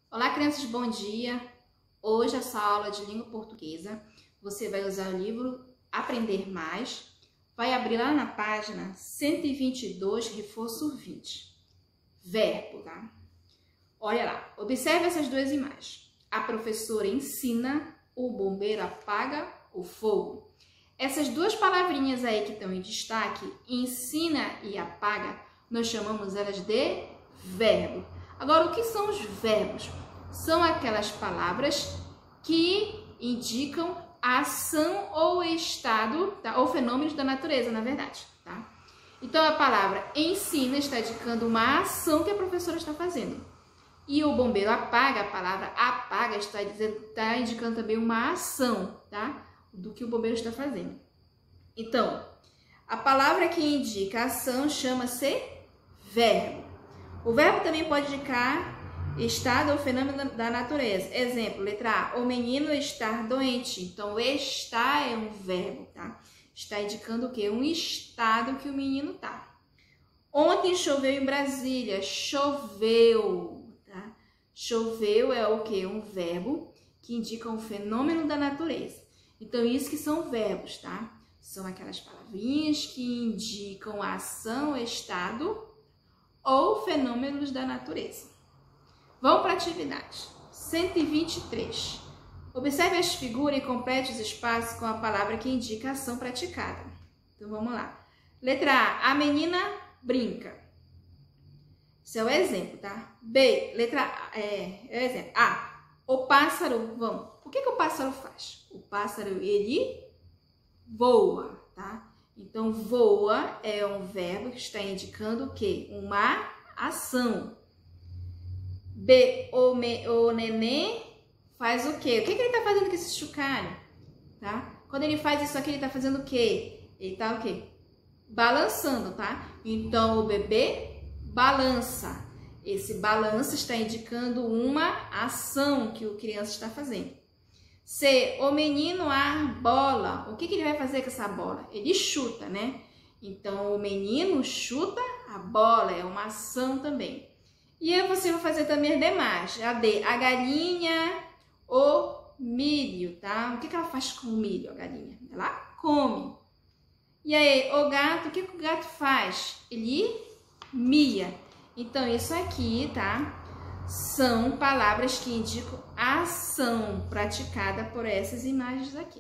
Olá, crianças, bom dia! Hoje, essa aula de língua portuguesa, você vai usar o livro Aprender Mais, vai abrir lá na página 122, reforço 20. Verbo, tá? Olha lá, observe essas duas imagens. A professora ensina, o bombeiro apaga o fogo. Essas duas palavrinhas aí que estão em destaque, ensina e apaga, nós chamamos elas de verbo. Agora, o que são os verbos? São aquelas palavras que indicam a ação ou estado, tá? Ou fenômenos da natureza, na verdade, tá? Então, a palavra ensina está indicando uma ação que a professora está fazendo. E o bombeiro apaga, a palavra apaga está indicando também uma ação, tá? Do que o bombeiro está fazendo. Então, a palavra que indica a ação chama-se verbo. O verbo também pode indicar estado ou fenômeno da natureza. Exemplo, letra A, o menino está doente. Então, está é um verbo, tá? Está indicando o quê? Um estado que o menino tá. Ontem choveu em Brasília. Choveu, tá? Choveu é o quê? Um verbo que indica um fenômeno da natureza. Então, isso que são verbos, tá? São aquelas palavrinhas que indicam a ação, estado ou fenômenos da natureza. Vamos para a atividade. 123. Observe as figuras e complete os espaços com a palavra que indica a ação praticada. Então, vamos lá. Letra A, a menina brinca. Esse é o exemplo, tá? B, letra A, é o exemplo. A, o pássaro, vamos. O que o pássaro faz? O pássaro, ele voa, tá? Então, voa é um verbo que está indicando o quê? Uma ação. B, o neném faz o quê? O que ele está fazendo com esse chocalho? Tá? Quando ele faz isso aqui, ele está fazendo o quê? Ele está o quê? Balançando, tá? Então, o bebê balança. Esse balança está indicando uma ação que o criança está fazendo. C, o menino bola. O que ele vai fazer com essa bola? Ele chuta, né? Então, o menino chuta a bola, é uma ação também. E aí você vai fazer também as demais. A D, a galinha, o milho, tá? O que ela faz com o milho, a galinha? Ela come. E aí, o gato, o que o gato faz? Ele mia. Então, isso aqui, tá? São palavras que indicam a ação praticada por essas imagens aqui.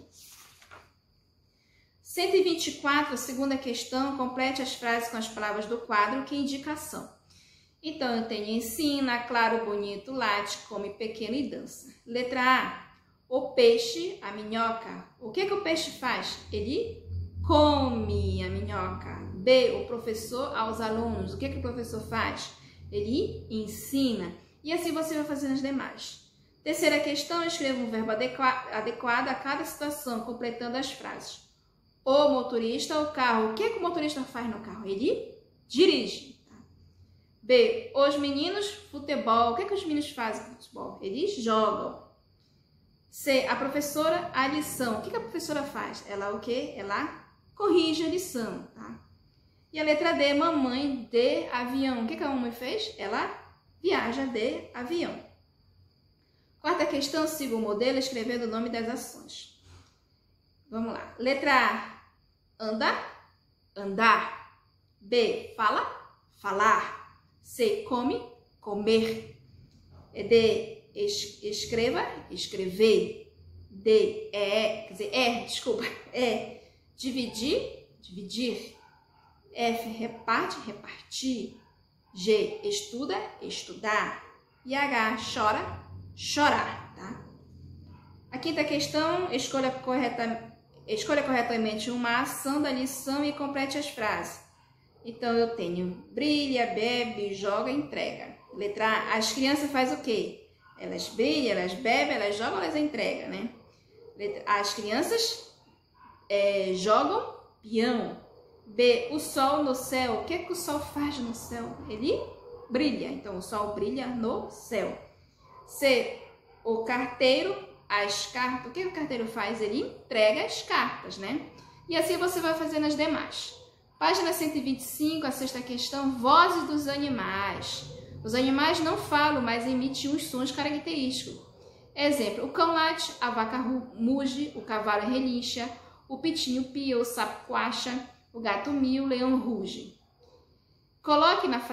124, a segunda questão, complete as frases com as palavras do quadro que indica a ação. Então, eu tenho ensina, claro, bonito, late, come pequeno e dança. Letra A, o peixe, a minhoca. O que o peixe faz? Ele come a minhoca. B, o professor aos alunos. O que o professor faz? Ele ensina. E assim você vai fazendo as demais. Terceira questão, escreva um verbo adequado a cada situação, completando as frases. O motorista, o carro. O que o motorista faz no carro? Ele dirige. B, os meninos, futebol. O que os meninos fazem com futebol? Eles jogam. C, a professora, a lição. O que a professora faz? Ela o quê? Ela corrige a lição, tá? E a letra D, mamãe de avião. O que a mamãe fez? Ela viaja de avião. Quarta questão, siga o modelo escrevendo o nome das ações. Vamos lá. Letra A, anda, andar. B, fala, falar. C, come, comer. D, escreva, escrever. D, dividir, dividir. F, reparte, repartir. G, estuda, estudar. E H, chora, chorar, tá? A quinta questão, escolha corretamente uma ação da lição e complete as frases. Então, eu tenho brilha, bebe, joga, entrega. Letra A, as crianças fazem o quê? Elas brilham, elas bebem, elas jogam, elas entregam, né? Letra A, as crianças jogam peão. B, o sol no céu. O que o sol faz no céu? Ele brilha. Então, o sol brilha no céu. C, o carteiro, as cartas. O que o carteiro faz? Ele entrega as cartas, né? E assim você vai fazendo as demais. Página 125, a sexta questão, vozes dos animais. Os animais não falam, mas emitem uns sons característicos. Exemplo, o cão late, a vaca muge, o cavalo relincha, o pitinho pia, o sapo coacha, o gato mia, o leão ruge. Coloque na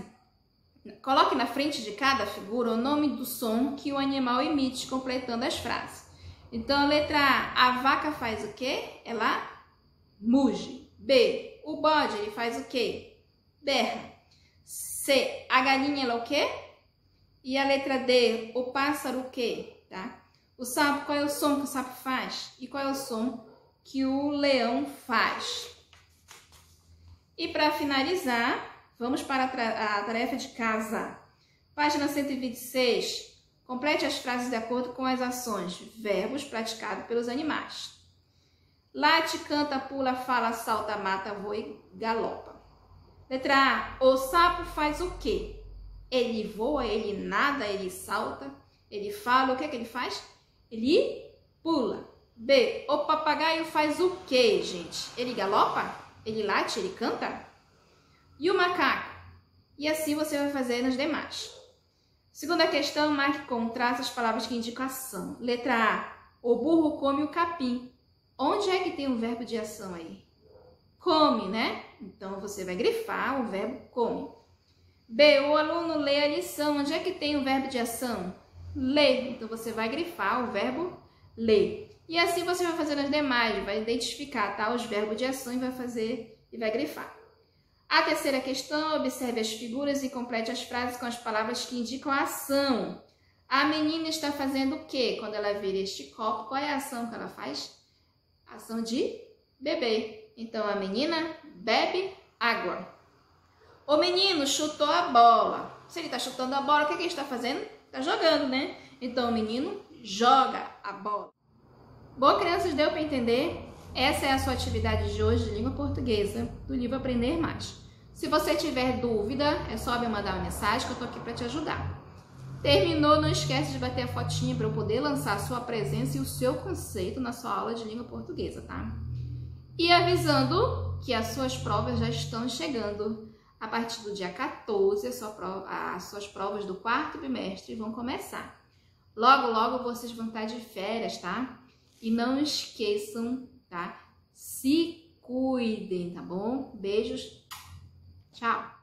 frente de cada figura o nome do som que o animal emite, completando as frases. Então, a letra A vaca faz o quê? Ela muge. B, o bode, ele faz o quê? Berra. C, a galinha, ela o quê? E a letra D, o pássaro, o quê? Tá? O sapo, qual é o som que o sapo faz? E qual é o som que o leão faz? E para finalizar, vamos para a tarefa de casa. Página 126. Complete as frases de acordo com as ações, verbos praticados pelos animais. Late, canta, pula, fala, salta, mata, voa e galopa. Letra A. O sapo faz o quê? Ele voa, ele nada, ele salta, ele fala. O que é que ele faz? Ele pula. B. O papagaio faz o quê, gente? Ele galopa? Ele late? Ele canta? E o macaco? E assim você vai fazer nas demais. Segunda questão, marque com traço as palavras que indicam ação. Letra A. O burro come o capim. Onde é que tem o verbo de ação aí? Come, né? Então, você vai grifar o verbo come. B. O aluno lê a lição. Onde é que tem o verbo de ação? Lê. Então, você vai grifar o verbo lê. E assim você vai fazer nas demais. Vai identificar, tá, os verbos de ação e vai grifar. A terceira questão, observe as figuras e complete as frases com as palavras que indicam a ação. A menina está fazendo o quê? Quando ela vira este copo, qual é a ação que ela faz? Ação de beber. Então, a menina bebe água. O menino chutou a bola. Se ele está chutando a bola, o que ele está fazendo? Está jogando, né? Então, o menino joga a bola. Bom, crianças, deu para entender? Essa é a sua atividade de hoje de língua portuguesa do livro Aprender Mais. Se você tiver dúvida, é só me mandar uma mensagem que eu estou aqui para te ajudar. Terminou, não esquece de bater a fotinha para eu poder lançar a sua presença e o seu conceito na sua aula de língua portuguesa, tá? E avisando que as suas provas já estão chegando. A partir do dia 14, as suas provas do 4º bimestre vão começar. Logo, logo vocês vão estar de férias, tá? E não esqueçam, tá? Se cuidem, tá bom? Beijos. Tchau.